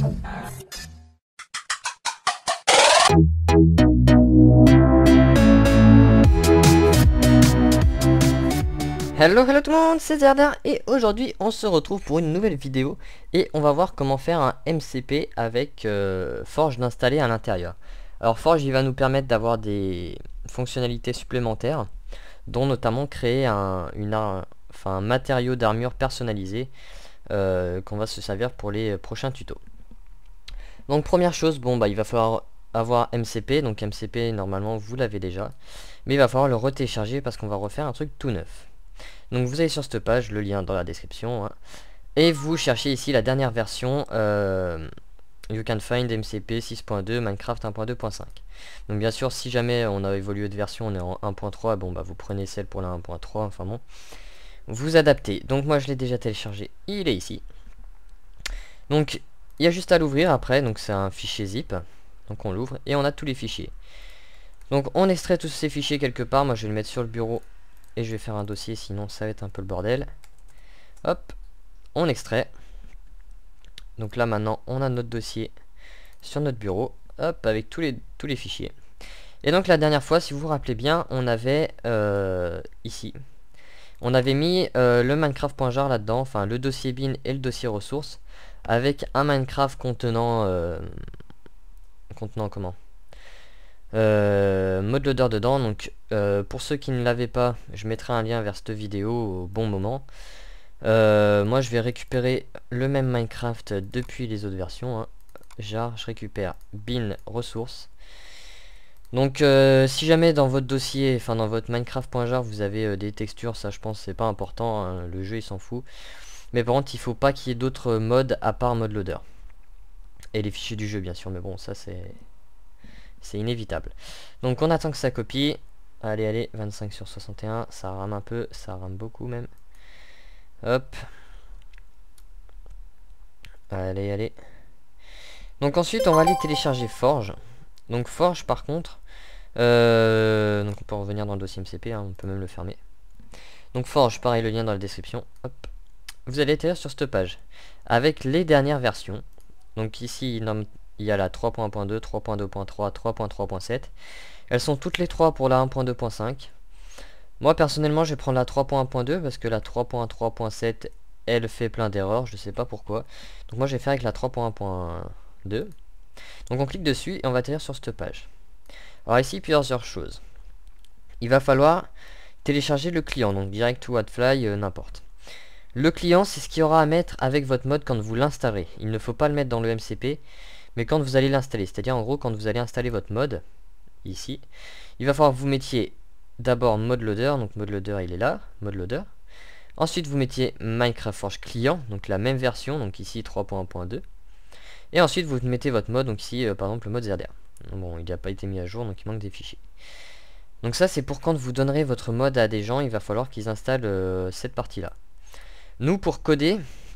Hello tout le monde, c'est Zerder et aujourd'hui on se retrouve pour une nouvelle vidéo et on va voir comment faire un MCP avec Forge d'installer à l'intérieur. Alors Forge il va nous permettre d'avoir des fonctionnalités supplémentaires dont notamment créer un matériau d'armure personnalisé qu'on va se servir pour les prochains tutos. Donc première chose, il va falloir avoir MCP, donc MCP normalement vous l'avez déjà, mais il va falloir le retélécharger parce qu'on va refaire un truc tout neuf. Donc vous allez sur cette page, le lien dans la description, hein, et vous cherchez ici la dernière version You can find MCP 6.2 Minecraft 1.2.5. Donc bien sûr si jamais on a évolué de version, on est en 1.3, vous prenez celle pour la 1.3, enfin bon, vous adaptez. Donc moi je l'ai déjà téléchargé, il est ici. Donc il y a juste à l'ouvrir après, donc c'est un fichier zip, donc on l'ouvre et on a tous les fichiers. Donc on extrait tous ces fichiers quelque part, moi je vais le mettre sur le bureau. Et je vais faire un dossier, sinon ça va être un peu le bordel. Hop, on extrait. Donc là maintenant, on a notre dossier sur notre bureau. Hop, avec tous les fichiers. Et donc la dernière fois, si vous vous rappelez bien, on avait ici, on avait mis le Minecraft.jar là-dedans, enfin le dossier bin et le dossier ressources, avec un Minecraft contenant comment ModLoader dedans. Donc pour ceux qui ne l'avaient pas, je mettrai un lien vers cette vidéo au bon moment. Moi je vais récupérer le même Minecraft depuis les autres versions, hein. Jar, je récupère bin ressources. Donc si jamais dans votre dossier, enfin dans votre Minecraft.jar vous avez des textures, ça je pense c'est pas important, hein, le jeu il s'en fout. Mais par contre il faut pas qu'il y ait d'autres modes à part ModLoader. Et les fichiers du jeu bien sûr, mais bon ça c'est inévitable. Donc on attend que ça copie. Allez, 25 sur 61, ça rame un peu, ça rame beaucoup même. Hop. Allez. Donc ensuite on va aller télécharger Forge. Donc Forge par contre, donc on peut revenir dans le dossier MCP, hein, on peut même le fermer. Donc Forge, pareil, le lien dans la description. Hop. Vous allez atterrir sur cette page avec les dernières versions. Donc ici il y a la 3.1.2, 3.2.3, 3.3.7. Elles sont toutes les 3 pour la 1.2.5. Moi personnellement je vais prendre la 3.1.2 parce que la 3.3.7 elle fait plein d'erreurs, je sais pas pourquoi. Donc moi je vais faire avec la 3.1.2. Donc on clique dessus et on va atterrir sur cette page. Alors ici plusieurs choses. Il va falloir télécharger le client, donc direct to Adfly, n'importe. Le client c'est ce qu'il y aura à mettre avec votre mode quand vous l'installerez. Il ne faut pas le mettre dans le MCP. Mais quand vous allez l'installer, c'est-à-dire en gros quand vous allez installer votre mode, ici, il va falloir que vous mettiez d'abord ModLoader, donc ModLoader il est là, ModLoader. Ensuite vous mettiez Minecraft Forge client, donc la même version, donc ici 3.1.2. Et ensuite vous mettez votre mode, donc ici par exemple le mode Zerder. Bon, il n'a pas été mis à jour, donc il manque des fichiers. Donc ça c'est pour quand vous donnerez votre mode à des gens, il va falloir qu'ils installent cette partie-là. Nous pour coder,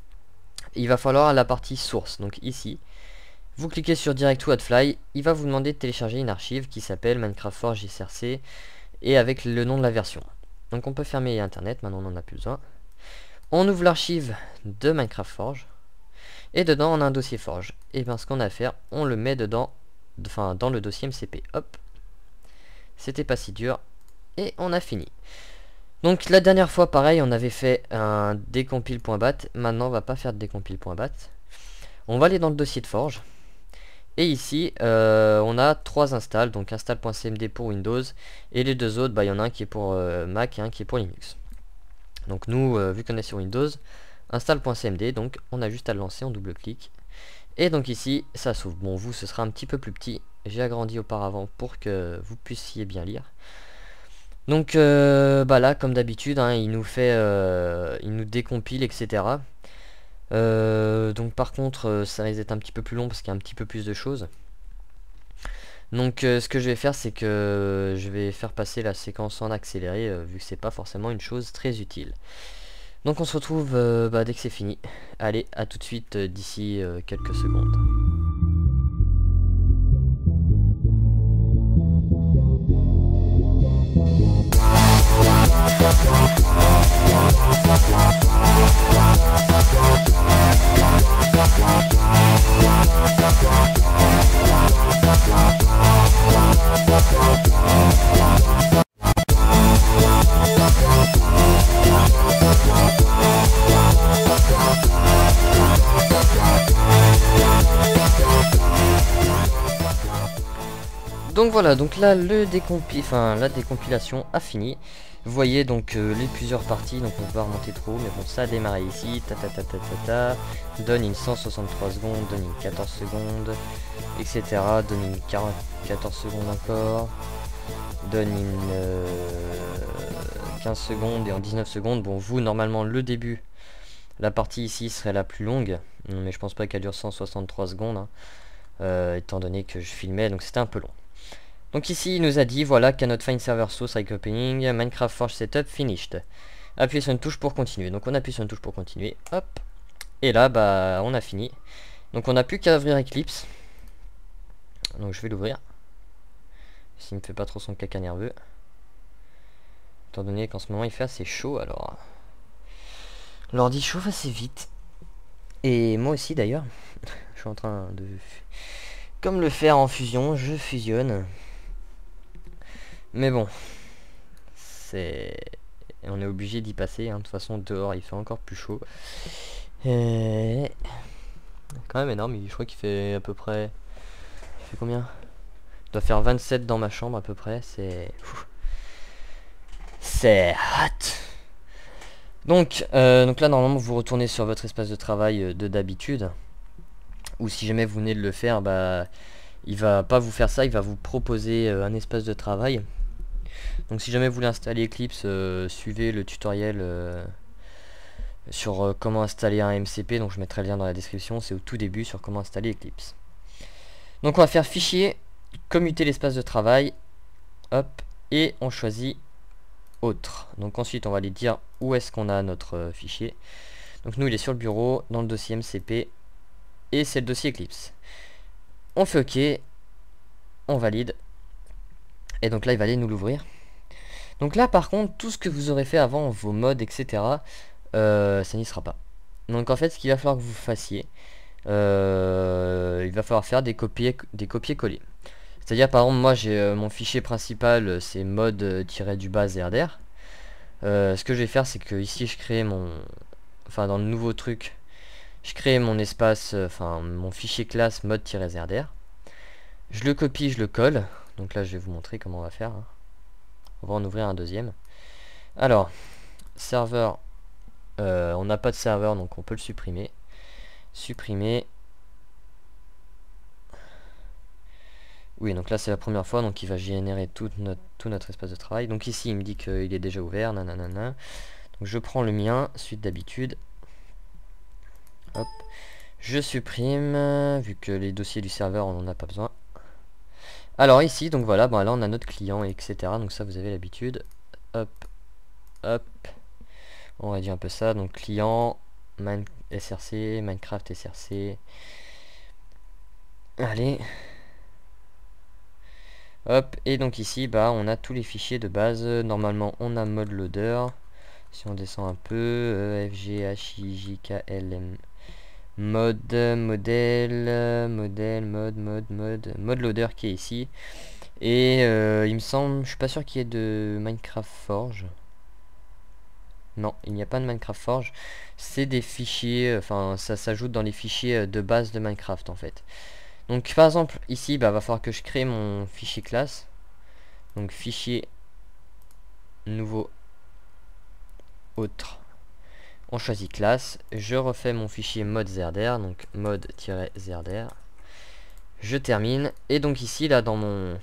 il va falloir la partie source, donc ici. Vous cliquez sur Direct to Adfly, il va vous demander de télécharger une archive qui s'appelle Minecraft Forge SRC et avec le nom de la version. Donc on peut fermer internet, maintenant on n'en a plus besoin. On ouvre l'archive de Minecraft Forge et dedans on a un dossier Forge. Et bien ce qu'on a à faire, on le met dedans, enfin dans le dossier MCP. Hop, c'était pas si dur et on a fini. Donc la dernière fois pareil, on avait fait un décompile.bat, maintenant on va pas faire de décompile.bat. On va aller dans le dossier de Forge. Et ici, on a 3 installs, donc install.cmd pour Windows, et les deux autres, il y en a un qui est pour Mac et un qui est pour Linux. Donc nous, vu qu'on est sur Windows, install.cmd, donc on a juste à le lancer, on double-clique. Et donc ici, ça s'ouvre. Bon, vous, ce sera un petit peu plus petit, j'ai agrandi auparavant pour que vous puissiez bien lire. Donc là, comme d'habitude, hein, il nous décompile, etc. Donc par contre ça risque d'être un petit peu plus long parce qu'il y a un petit peu plus de choses. Donc ce que je vais faire c'est que je vais faire passer la séquence en accéléré vu que c'est pas forcément une chose très utile. Donc on se retrouve dès que c'est fini. Allez, à tout de suite d'ici quelques secondes. Donc voilà, donc là la décompilation a fini. Vous voyez donc les plusieurs parties, donc on va remonter trop, mais bon ça a démarré ici, donne une 163 secondes, donne une 14 secondes, etc. Donne une 14 secondes encore, donne une 15 secondes et en 19 secondes. Bon, vous normalement le début, la partie ici serait la plus longue, mais je pense pas qu'elle dure 163 secondes, hein, étant donné que je filmais, donc c'était un peu long. Donc ici il nous a dit voilà cannot find server source like opening Minecraft Forge setup finished. Appuyez sur une touche pour continuer. Donc on appuie sur une touche pour continuer. Hop. Et là bah on a fini. Donc on n'a plus qu'à ouvrir Eclipse. Donc je vais l'ouvrir. S'il ne fait pas trop son caca nerveux. Étant donné qu'en ce moment il fait assez chaud alors. L'ordi chauffe assez vite. Et moi aussi d'ailleurs. Je suis en train de... Comme le faire en fusion, je fusionne. Mais bon, on est obligé d'y passer, hein. De toute façon dehors il fait encore plus chaud. Et... Quand même énorme, je crois qu'il fait à peu près... Il fait combien? Il doit faire 27 dans ma chambre à peu près, c'est hot. Donc là normalement vous retournez sur votre espace de travail de d'habitude. Ou si jamais vous venez de le faire, bah... Il va pas vous faire ça, il va vous proposer un espace de travail. Donc si jamais vous voulez installer Eclipse, suivez le tutoriel sur comment installer un MCP, donc je mettrai le lien dans la description, c'est au tout début sur comment installer Eclipse. Donc on va faire fichier, commuter l'espace de travail, hop, et on choisit autre. Donc ensuite on va aller dire où est-ce qu'on a notre fichier. Donc nous il est sur le bureau, dans le dossier MCP, et c'est le dossier Eclipse. On fait OK, on valide, et donc là il va aller nous l'ouvrir. Donc là par contre tout ce que vous aurez fait avant, vos mods etc, ça n'y sera pas. Donc en fait ce qu'il va falloir que vous fassiez, il va falloir faire des copier-coller. C'est-à-dire par exemple moi j'ai mon fichier principal, c'est mod-du-bas ZRDR. Ce que je vais faire c'est que ici je crée mon... Enfin dans le nouveau truc, je crée mon espace, mon fichier classe mod-ZRDR. Je le copie, je le colle. Donc là je vais vous montrer comment on va faire, hein. On va en ouvrir un deuxième. Alors, serveur, on n'a pas de serveur donc on peut le supprimer. Supprimer. Oui, donc là c'est la première fois, donc il va générer tout notre espace de travail. Donc ici il me dit qu'il est déjà ouvert, nanana. Donc je prends le mien, suite d'habitude. Hop. Je supprime, vu que les dossiers du serveur on n'en a pas besoin. Alors ici, donc voilà, bon, là on a notre client, etc. Donc ça vous avez l'habitude. Hop, hop. On réduit un peu ça. Donc client, SRC, Minecraft SRC. Allez. Hop, et donc ici, bah on a tous les fichiers de base. Normalement on a mode loader. Si on descend un peu, FGHIJKLM. Mode loader qui est ici. Et il me semble, je suis pas sûr qu'il y ait de Minecraft Forge. Non, il n'y a pas de Minecraft Forge. C'est des fichiers, enfin ça s'ajoute dans les fichiers de base de Minecraft en fait. Donc par exemple ici, bah va falloir que je crée mon fichier classe. Donc fichier nouveau autre. On choisit classe, je refais mon fichier mod-zrdr, donc mod-zrdr. Je termine, et donc ici, là, dans mon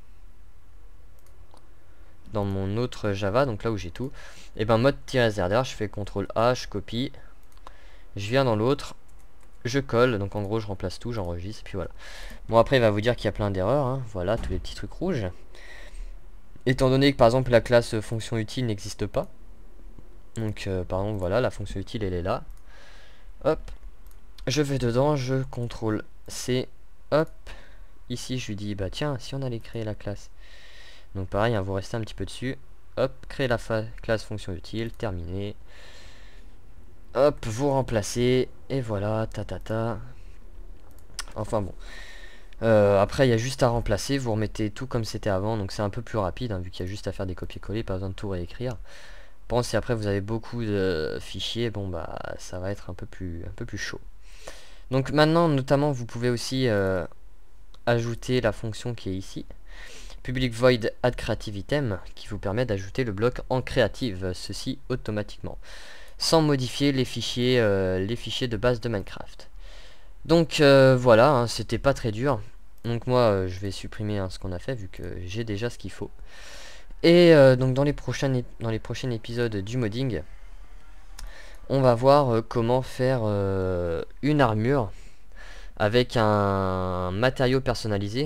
autre Java, donc là où j'ai tout, et ben mod-zrdr, je fais CTRL A, je copie, je viens dans l'autre, je colle, donc en gros je remplace tout, j'enregistre, et puis voilà. Bon après il va vous dire qu'il y a plein d'erreurs, hein, voilà, tous les petits trucs rouges. Étant donné que par exemple la classe fonction utile n'existe pas. Donc par exemple voilà, la fonction utile elle est là. Hop, je vais dedans, je CTRL C, hop. Ici je lui dis bah tiens, si on allait créer la classe. Donc pareil, hein, vous restez un petit peu dessus. Hop, créer la classe fonction utile, terminé. Hop, vous remplacez Et voilà, ta. Enfin bon. Après, il y a juste à remplacer. Vous remettez tout comme c'était avant. Donc c'est un peu plus rapide, hein, vu qu'il y a juste à faire des copier-coller. Pas besoin de tout réécrire. Bon, si après vous avez beaucoup de fichiers, bon bah ça va être un peu plus chaud. Donc maintenant, notamment, vous pouvez aussi ajouter la fonction qui est ici. Public void add creative item, qui vous permet d'ajouter le bloc en creative, ceci automatiquement, sans modifier les fichiers de base de Minecraft. Donc voilà, hein, c'était pas très dur. Donc moi je vais supprimer ce qu'on a fait vu que j'ai déjà ce qu'il faut. Et donc dans les prochains épisodes du modding, on va voir comment faire une armure avec un matériau personnalisé.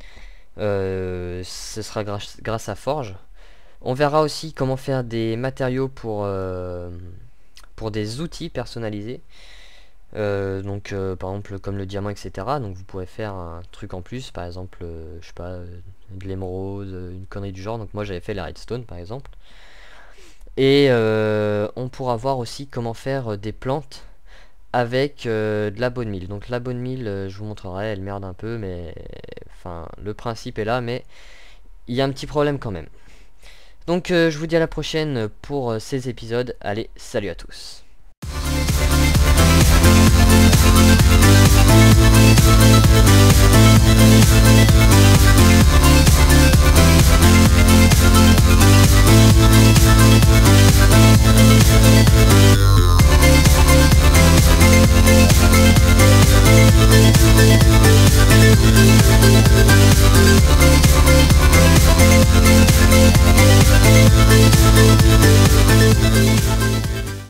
Ce sera grâce à Forge. On verra aussi comment faire des matériaux pour des outils personnalisés. Donc par exemple comme le diamant, etc. Donc vous pourrez faire un truc en plus, par exemple je sais pas, de l'émeraude, une connerie du genre. Donc moi j'avais fait la redstone par exemple. Et on pourra voir aussi comment faire des plantes avec de la bone meal. Donc la bone meal, je vous montrerai, elle merde un peu, mais enfin le principe est là, mais il y a un petit problème quand même. Donc je vous dis à la prochaine pour ces épisodes. Allez, salut à tous.